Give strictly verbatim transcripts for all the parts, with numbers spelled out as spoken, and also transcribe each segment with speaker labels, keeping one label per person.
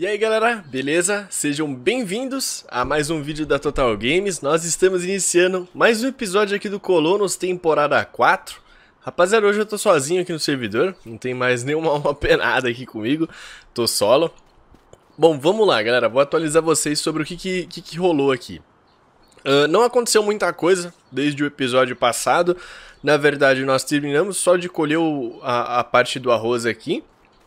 Speaker 1: E aí galera, beleza? Sejam bem-vindos a mais um vídeo da Total Games. Nós estamos iniciando mais um episódio aqui do Colonos, temporada quatro. Rapaziada, hoje eu tô sozinho aqui no servidor, não tem mais nenhuma alma penada aqui comigo, tô solo. Bom, vamos lá galera, vou atualizar vocês sobre o que, que, que, que rolou aqui. Uh, não aconteceu muita coisa desde o episódio passado. Na verdade nós terminamos só de colher o, a, a parte do arroz aqui.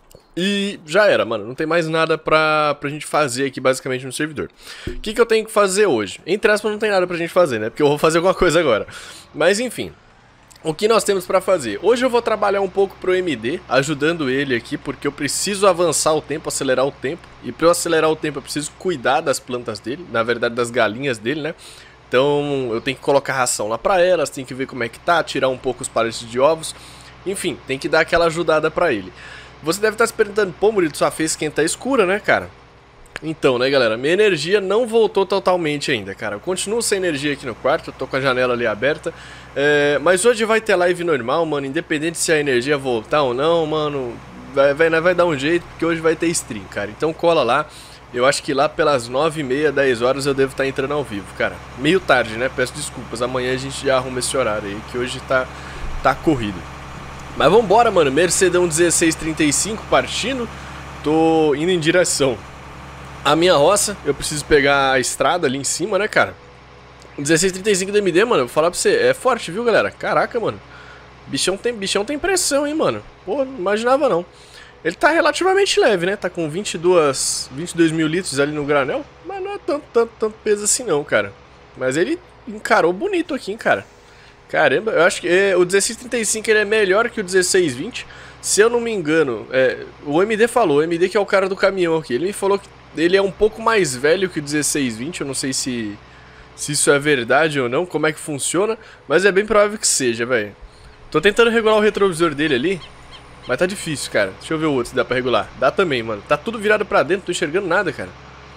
Speaker 1: E já era, mano, não tem mais nada pra, pra gente fazer aqui basicamente no servidor. O que, que eu tenho que fazer hoje? Entre aspas, não tem nada pra gente fazer, né? Porque eu vou fazer alguma coisa agora. Mas enfim, o que nós temos pra fazer? Hoje eu vou trabalhar um pouco pro M D, ajudando ele aqui, porque eu preciso avançar o tempo, acelerar o tempo. E pra eu acelerar o tempo eu preciso cuidar das plantas dele, na verdade das galinhas dele, né? Então eu tenho que colocar ração lá pra elas, tenho que ver como é que tá, tirar um pouco os paletes de ovos. Enfim, tem que dar aquela ajudada pra ele. Você deve estar se perguntando, pô, Murilo, sua face quente tá escura, né, cara? Então, né, galera, minha energia não voltou totalmente ainda, cara. Eu continuo sem energia aqui no quarto, eu tô com a janela ali aberta. É, mas hoje vai ter live normal, mano, independente se a energia voltar ou não, mano. Vai, vai, vai dar um jeito, porque hoje vai ter stream, cara. Então cola lá. Eu acho que lá pelas nove e meia, dez horas eu devo estar entrando ao vivo, cara. Meio tarde, né? Peço desculpas. Amanhã a gente já arruma esse horário aí, que hoje tá, tá corrido. Mas vambora, mano, Mercedão dezesseis trinta e cinco partindo. Tô indo em direção à minha roça. Eu preciso pegar a estrada ali em cima, né, cara? dezesseis trinta e cinco do M D, mano, eu vou falar pra você, é forte, viu, galera? Caraca, mano, bichão tem, bichão tem pressão, hein, mano. Pô, não imaginava não. Ele tá relativamente leve, né? Tá com vinte e dois mil litros ali no granel. Mas não é tanto, tanto, tanto peso assim não, cara. Mas ele encarou bonito aqui, hein, cara. Caramba, eu acho que é, o dezesseis trinta e cinco ele é melhor que o dezesseis vinte. Se eu não me engano, é, o M D falou, o M D que é o cara do caminhão aqui, ele me falou que ele é um pouco mais velho que o dezesseis vinte. Eu não sei se, se isso é verdade ou não, como é que funciona, mas é bem provável que seja, velho. Tô tentando regular o retrovisor dele ali, mas tá difícil, cara. Deixa eu ver o outro se dá pra regular. Dá também, mano. Tá tudo virado pra dentro, não tô enxergando nada, cara.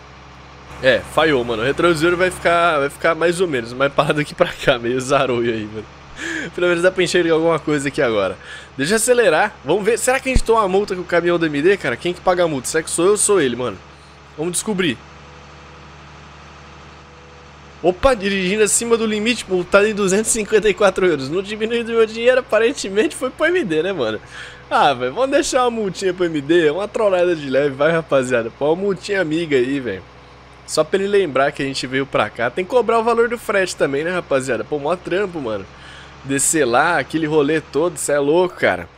Speaker 1: É, falhou, mano. O retrovisor vai ficar, vai ficar mais ou menos, mais parado aqui pra cá, meio zaroio aí, mano. Pelo menos dá pra enxergar alguma coisa aqui agora. Deixa eu acelerar. Vamos ver. Será que a gente toma uma multa com o caminhão do M D, cara? Quem que paga a multa? Será que sou eu ou sou ele, mano? Vamos descobrir. Opa, dirigindo acima do limite, multado em duzentos e cinquenta e quatro euros. Não diminuiu o meu dinheiro, aparentemente foi pro M D, né, mano? Ah, velho, vamos deixar uma multinha pro M D. Uma trollada de leve, vai, rapaziada. Pô, uma multinha amiga aí, velho. Só pra ele lembrar que a gente veio pra cá. Tem que cobrar o valor do frete também, né, rapaziada? Pô, mó trampo, mano. Descer lá, aquele rolê todo, isso é louco, cara.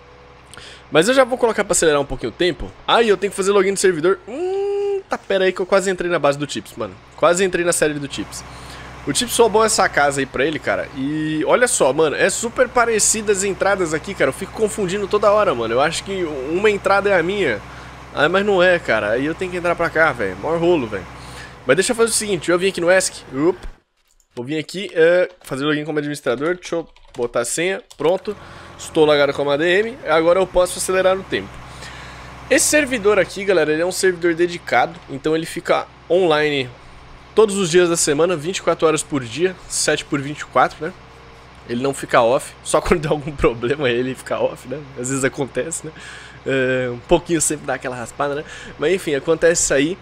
Speaker 1: Mas eu já vou colocar pra acelerar um pouquinho o tempo. Ah, e eu tenho que fazer login no servidor. Hum, tá, pera aí que eu quase entrei na base do Chips, mano. Quase entrei na série do Chips. O Chips roubou essa casa aí pra ele, cara. E olha só, mano, é super parecido as entradas aqui, cara. Eu fico confundindo toda hora, mano. Eu acho que uma entrada é a minha. Ah, mas não é, cara. Aí eu tenho que entrar pra cá, velho. Maior rolo, velho. Mas deixa eu fazer o seguinte, eu vim aqui no E S C, Up, vou vir aqui, uh, fazer login como administrador, deixa eu botar a senha, pronto, estou logado como A D M, agora eu posso acelerar o tempo. Esse servidor aqui, galera, ele é um servidor dedicado, então ele fica online todos os dias da semana, vinte e quatro horas por dia, sete por vinte e quatro, né? Ele não fica off, só quando der algum problema ele fica off, né? Às vezes acontece, né? Uh, um pouquinho sempre dá aquela raspada, né? Mas enfim, acontece isso aí.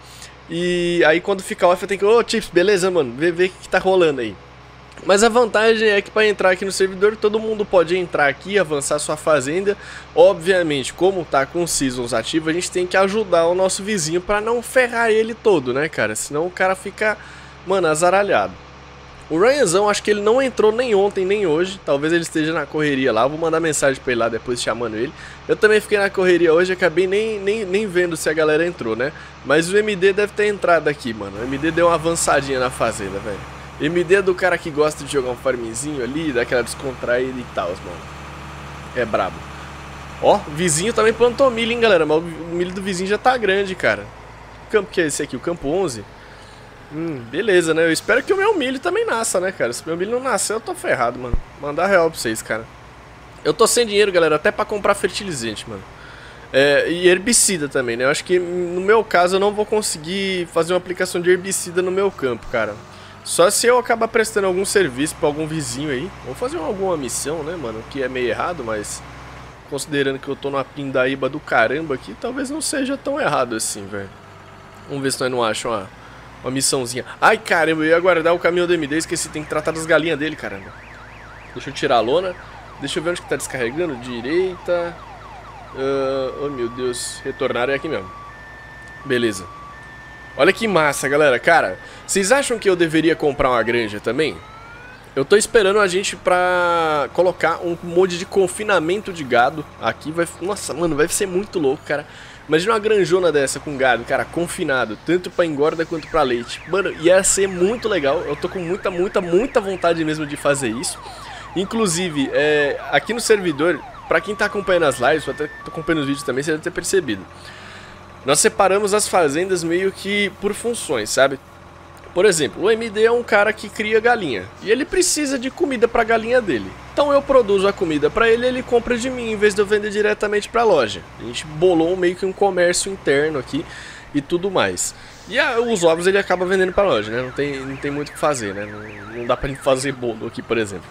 Speaker 1: E aí quando fica off eu tenho que... Ô, Chips, beleza, mano? Vê, vê o que tá rolando aí. Mas a vantagem é que para entrar aqui no servidor, todo mundo pode entrar aqui, avançar sua fazenda. Obviamente, como tá com Seasons ativo, a gente tem que ajudar o nosso vizinho para não ferrar ele todo, né, cara? Senão o cara fica, mano, azaralhado. O Ryanzão, acho que ele não entrou nem ontem, nem hoje. Talvez ele esteja na correria lá. Eu vou mandar mensagem pra ele lá depois chamando ele. Eu também fiquei na correria hoje, acabei nem, nem, nem vendo se a galera entrou, né? Mas o M D deve ter entrado aqui, mano. O M D deu uma avançadinha na fazenda, velho. M D é do cara que gosta de jogar um farmzinho ali, daquela descontraída e tal, mano. É brabo. Ó, o vizinho também plantou milho, hein, galera. Mas o milho do vizinho já tá grande, cara. Que campo que é esse aqui? O campo onze? Hum, beleza, né? Eu espero que o meu milho também nasça, né, cara? Se o meu milho não nascer, eu tô ferrado, mano. Mandar real pra vocês, cara. Eu tô sem dinheiro, galera, até pra comprar fertilizante, mano. É, e herbicida também, né? Eu acho que, no meu caso, eu não vou conseguir fazer uma aplicação de herbicida no meu campo, cara. Só se eu acabar prestando algum serviço pra algum vizinho aí. Vou fazer alguma missão, né, mano? Que é meio errado, mas... considerando que eu tô numa pindaíba do caramba aqui, talvez não seja tão errado assim, velho. Vamos ver se nós não achamos uma, uma missãozinha. Ai, caramba, eu ia guardar o caminhão do M D, esqueci, tem que tratar das galinhas dele, caramba. Deixa eu tirar a lona. Deixa eu ver onde que tá descarregando. Direita. Uh, oh, meu Deus. Retornar é aqui mesmo. Beleza. Olha que massa, galera. Cara, vocês acham que eu deveria comprar uma granja também? Eu tô esperando a gente pra colocar um mod de confinamento de gado. Aqui vai... Nossa, mano, vai ser muito louco, cara. Imagina uma granjona dessa com gado, cara, confinado. Tanto pra engorda quanto pra leite. Mano, ia ser muito legal. Eu tô com muita, muita, muita vontade mesmo de fazer isso. Inclusive, é, aqui no servidor, pra quem tá acompanhando as lives, eu até tô acompanhando os vídeos também, você deve ter percebido. Nós separamos as fazendas meio que por funções, sabe? Por exemplo, o M D é um cara que cria galinha e ele precisa de comida pra galinha dele. Então eu produzo a comida pra ele e ele compra de mim em vez de eu vender diretamente pra loja. A gente bolou meio que um comércio interno aqui e tudo mais. E a, os ovos ele acaba vendendo pra loja, né? Não tem, não tem muito o que fazer, né? Não, não dá pra gente fazer bolo aqui, por exemplo.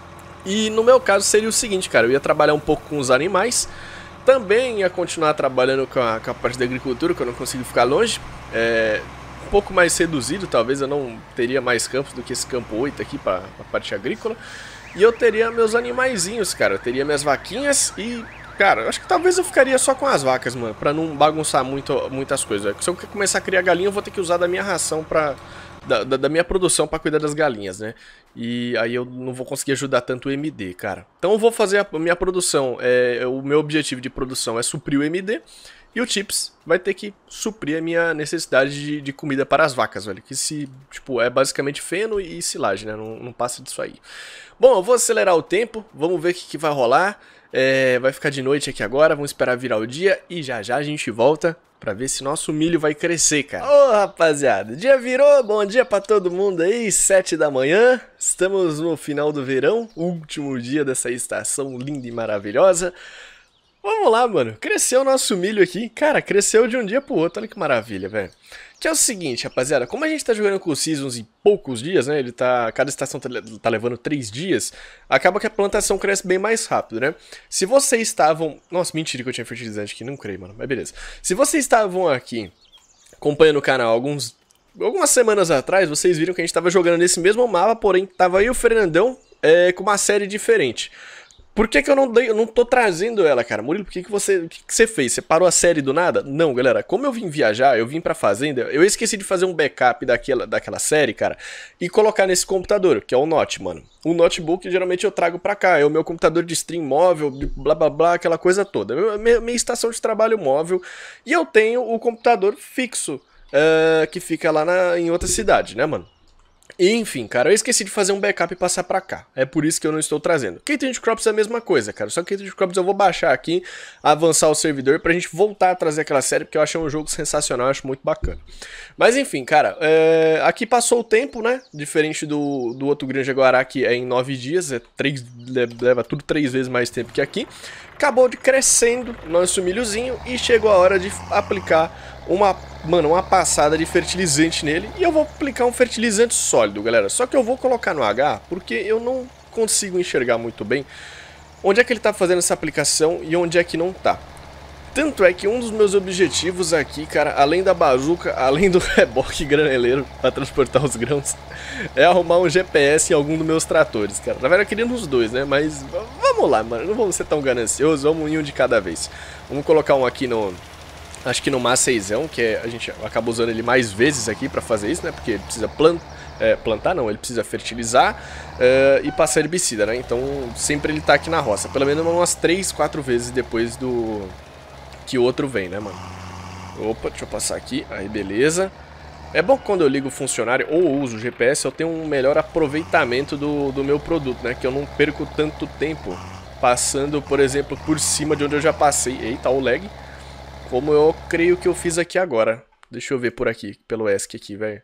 Speaker 1: E no meu caso seria o seguinte, cara, eu ia trabalhar um pouco com os animais. Também ia continuar trabalhando com a, com a parte da agricultura, que eu não consigo ficar longe. É... Um pouco mais reduzido, talvez eu não teria mais campos do que esse campo oito aqui para a parte agrícola. E eu teria meus animaizinhos, cara, eu teria minhas vaquinhas e, cara, eu acho que talvez eu ficaria só com as vacas, mano, pra não bagunçar muito, muitas coisas. Se eu começar a criar galinha, eu vou ter que usar da minha ração pra... Da, da, da minha produção pra cuidar das galinhas, né? E aí eu não vou conseguir ajudar tanto o M D, cara. Então eu vou fazer a minha produção, é, o meu objetivo de produção é suprir o M D. E o Chips vai ter que suprir a minha necessidade de, de comida para as vacas, velho. Que se, tipo, é basicamente feno e silagem, né? Não, não passa disso aí. Bom, eu vou acelerar o tempo. Vamos ver o que, que vai rolar. É, vai ficar de noite aqui agora. Vamos esperar virar o dia. E já já a gente volta pra ver se nosso milho vai crescer, cara. Ô, rapaziada. Dia virou. Bom dia pra todo mundo aí. Sete da manhã. Estamos no final do verão. Último dia dessa estação linda e maravilhosa. Vamos lá, mano. Cresceu o nosso milho aqui. Cara, cresceu de um dia pro outro. Olha que maravilha, velho. Que é o seguinte, rapaziada. Como a gente tá jogando com o Seasons em poucos dias, né? Ele tá... Cada estação tá, tá levando três dias. Acaba que a plantação cresce bem mais rápido, né? Se vocês estavam... Nossa, mentira que eu tinha fertilizante aqui. Não creio, mano. Mas beleza. Se vocês estavam aqui acompanhando o canal alguns... Algumas semanas atrás, vocês viram que a gente tava jogando nesse mesmo mapa. Porém, tava aí o Fernandão é, com uma série diferente. Por que que eu não, dei, eu não tô trazendo ela, cara? Murilo, por que que você, o que que você fez? Você parou a série do nada? Não, galera, como eu vim viajar, eu vim pra fazenda, eu esqueci de fazer um backup daquela, daquela série, cara, e colocar nesse computador, que é o Note, mano. O notebook, geralmente, eu trago pra cá, é o meu computador de stream móvel, blá blá blá, aquela coisa toda. Minha, minha estação de trabalho móvel, e eu tenho o computador fixo, uh, que fica lá na, em outra cidade, né, mano? E, enfim, cara, eu esqueci de fazer um backup e passar pra cá. É por isso que eu não estou trazendo. Caitlyn Crops é a mesma coisa, cara. Só que Caitlyn Crops eu vou baixar aqui, avançar o servidor pra gente voltar a trazer aquela série, porque eu achei um jogo sensacional, eu acho muito bacana. Mas, enfim, cara, é... aqui passou o tempo, né? Diferente do, do outro Granja Guará, que é em nove dias, é três... leva tudo três vezes mais tempo que aqui. Acabou de crescendo nosso milhozinho e chegou a hora de aplicar uma... Mano, uma passada de fertilizante nele. E eu vou aplicar um fertilizante sólido, galera. Só que eu vou colocar no H, porque eu não consigo enxergar muito bem onde é que ele tá fazendo essa aplicação e onde é que não tá. Tanto é que um dos meus objetivos aqui, cara, além da bazuca, além do reboque graneleiro para transportar os grãos, é arrumar um G P S em algum dos meus tratores, cara. Na verdade eu queria nos dois, né? Mas vamos lá, mano. Não vamos ser tão gananciosos, vamos em um de cada vez. Vamos colocar um aqui no... Acho que no Maceizão, que é, a gente acaba usando ele mais vezes aqui pra fazer isso, né? Porque ele precisa plant, é, plantar, não, ele precisa fertilizar é, e passar herbicida, né? Então sempre ele tá aqui na roça, pelo menos umas três, quatro vezes depois do que o outro vem, né, mano? Opa, deixa eu passar aqui, aí beleza. É bom que quando eu ligo o funcionário ou uso o G P S, eu tenho um melhor aproveitamento do, do meu produto, né? Que eu não perco tanto tempo passando, por exemplo, por cima de onde eu já passei. Eita, o lag. Como eu creio que eu fiz aqui agora. Deixa eu ver por aqui, pelo E S C aqui, velho.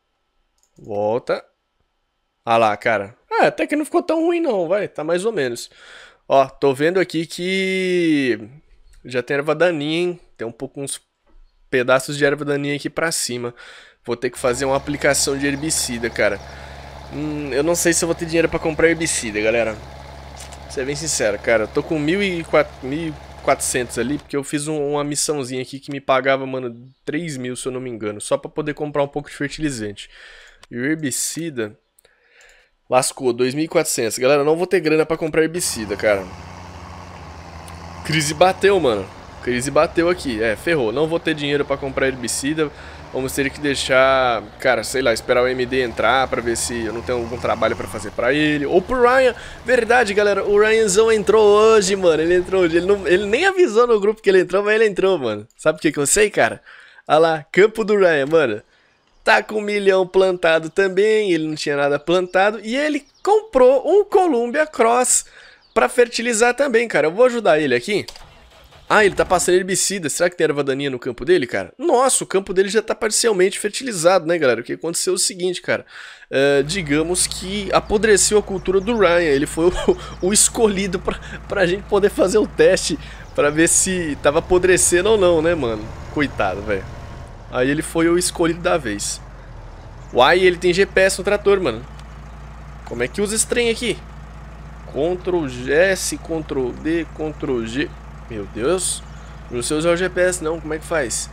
Speaker 1: Volta. Ah lá, cara. É, até que não ficou tão ruim não, vai. Tá mais ou menos. Ó, tô vendo aqui que... Já tem erva daninha, hein? Tem um pouco uns pedaços de erva daninha aqui pra cima. Vou ter que fazer uma aplicação de herbicida, cara. Hum, eu não sei se eu vou ter dinheiro pra comprar herbicida, galera. Vou ser bem sincero, cara. Eu tô com mil e quatrocentos ali, porque eu fiz um, uma missãozinha aqui que me pagava, mano, três mil, se eu não me engano, só pra poder comprar um pouco de fertilizante. E o herbicida... Lascou, dois mil e quatrocentos. Galera, não vou ter grana pra comprar herbicida, cara. Crise bateu, mano. Crise bateu aqui. É, ferrou. Não vou ter dinheiro pra comprar herbicida. Vamos ter que deixar, cara, sei lá, esperar o M D entrar pra ver se eu não tenho algum trabalho pra fazer pra ele. Ou pro Ryan. Verdade, galera. O Ryanzão entrou hoje, mano. Ele entrou hoje. Ele, não, ele nem avisou no grupo que ele entrou, mas ele entrou, mano. Sabe o que que eu sei, cara? Olha lá, campo do Ryan, mano. Tá com um milhão plantado também, ele não tinha nada plantado. E ele comprou um Columbia Cross pra fertilizar também, cara. Eu vou ajudar ele aqui. Ah, ele tá passando herbicida. Será que tem erva daninha no campo dele, cara? Nossa, o campo dele já tá parcialmente fertilizado, né, galera? O que aconteceu é o seguinte, cara. Uh, digamos que apodreceu a cultura do Ryan. Ele foi o, o escolhido pra, pra gente poder fazer o teste pra ver se tava apodrecendo ou não, né, mano? Coitado, velho. Aí ele foi o escolhido da vez. Uai, ele tem G P S no trator, mano. Como é que usa esse trem aqui? Ctrl S, Ctrl D, Ctrl G. Meu Deus. Não sei usar o G P S não, como é que faz?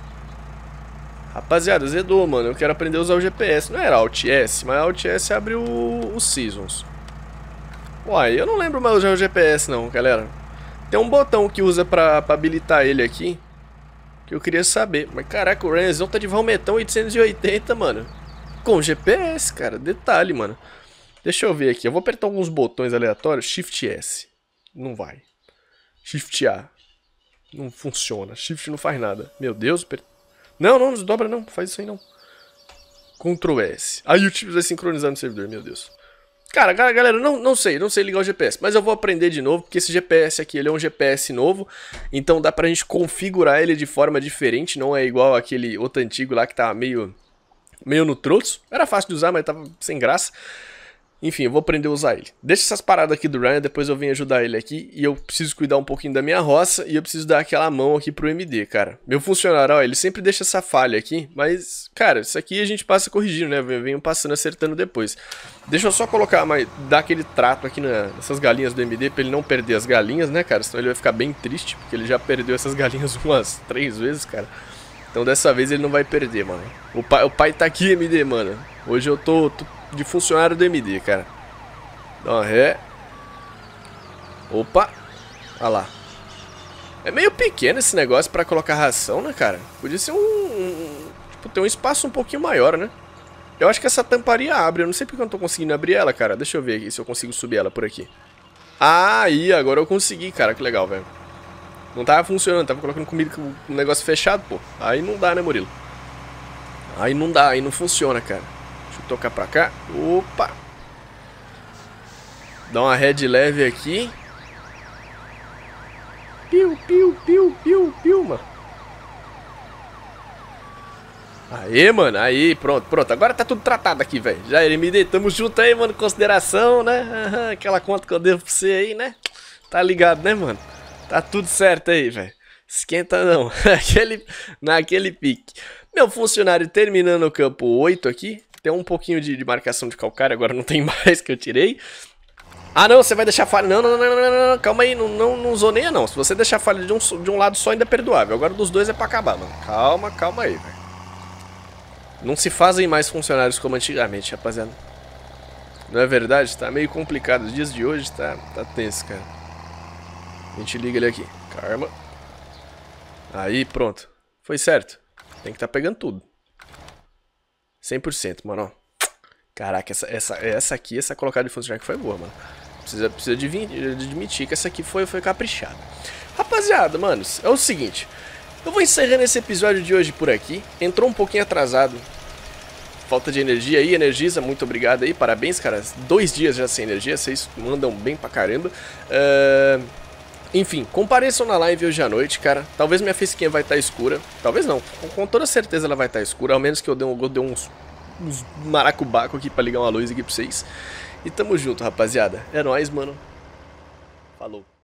Speaker 1: Rapaziada, zedou, mano. Eu quero aprender a usar o G P S. Não era Alt S, mas Alt S abre o, o Seasons. Uai, eu não lembro mais usar o G P S não, galera. Tem um botão que usa pra, pra habilitar ele aqui, que eu queria saber. Mas caraca, o Ryanzão tá de Valmetão oitocentos e oitenta, mano. Com G P S, cara. Detalhe, mano. Deixa eu ver aqui. Eu vou apertar alguns botões aleatórios. Shift S. Não vai. Shift A. Não funciona. Shift não faz nada. Meu Deus. Per... Não, não, desdobra não. Faz isso aí não. Ctrl S. Aí o chip vai sincronizar no servidor. Meu Deus. Cara, galera, não, não sei, não sei ligar o G P S, mas eu vou aprender de novo, porque esse G P S aqui, ele é um G P S novo, então dá pra gente configurar ele de forma diferente, não é igual aquele outro antigo lá que tava meio, meio no troço. Era fácil de usar, mas tava sem graça. Enfim, eu vou aprender a usar ele. Deixa essas paradas aqui do Ryan, depois eu venho ajudar ele aqui. E eu preciso cuidar um pouquinho da minha roça. E eu preciso dar aquela mão aqui pro M D, cara. Meu funcionário, ó, ele sempre deixa essa falha aqui. Mas, cara, isso aqui a gente passa corrigindo, né? Eu venho passando, acertando depois. Deixa eu só colocar, mas dar aquele trato aqui na, nessas galinhas do M D. Pra ele não perder as galinhas, né, cara? Senão ele vai ficar bem triste. Porque ele já perdeu essas galinhas umas três vezes, cara. Então dessa vez ele não vai perder, mano. O pai, o pai tá aqui, M D, mano. Hoje eu tô... tô de funcionário do M D, cara. Dá uma ré. Opa. Olha lá. É meio pequeno esse negócio pra colocar ração, né, cara? Podia ser um, um... Tipo, ter um espaço um pouquinho maior, né? Eu acho que essa tamparia abre. Eu não sei porque eu não tô conseguindo abrir ela, cara. Deixa eu ver aqui se eu consigo subir ela por aqui. Ah, aí, agora eu consegui, cara. Que legal, velho. Não tava funcionando. Tava colocando comida com um negócio fechado, pô. Aí não dá, né, Murilo? Aí não dá, aí não funciona, cara. Tocar pra cá. Opa. Dá uma ré de leve aqui. Piu, piu, piu, piu, piu, mano. Aê, mano. Aí, pronto, pronto. Agora tá tudo tratado aqui, velho. Já, M D, tamo junto aí, mano. Consideração, né? Uhum, aquela conta que eu devo pra você aí, né? Tá ligado, né, mano? Tá tudo certo aí, velho. Esquenta não. Naquele, naquele pique. Meu funcionário terminando o campo oito aqui. Tem um pouquinho de, de marcação de calcário, agora não tem mais que eu tirei. Ah não, você vai deixar falha. Não, não, não, não, não, não, calma aí, não, não, não zoneia não. Se você deixar falha de um, de um lado só ainda é perdoável. Agora dos dois é pra acabar, mano. Calma, calma aí, velho. Não se fazem mais funcionários como antigamente, rapaziada. Não é verdade? Tá meio complicado. Os dias de hoje tá, tá tenso, cara. A gente liga ele aqui. Calma. Aí, pronto. Foi certo. Tem que tá pegando tudo. cem por cento, mano, ó. Caraca, essa, essa, essa aqui, essa colocada de funcionário que foi boa, mano. Precisa, precisa de, de admitir que essa aqui foi, foi caprichada. Rapaziada, manos, é o seguinte. Eu vou encerrando esse episódio de hoje por aqui. Entrou um pouquinho atrasado. Falta de energia aí, Energisa, muito obrigado aí. Parabéns, cara. Dois dias já sem energia, vocês mandam bem pra caramba. Uh... Enfim, compareçam na live hoje à noite, cara. Talvez minha facecam vai estar escura. Talvez não, com, com toda certeza ela vai estar escura. Ao menos que eu dê, um, eu dê uns, uns maracubaco aqui pra ligar uma luz aqui pra vocês. E tamo junto, rapaziada. É nóis, mano. Falou.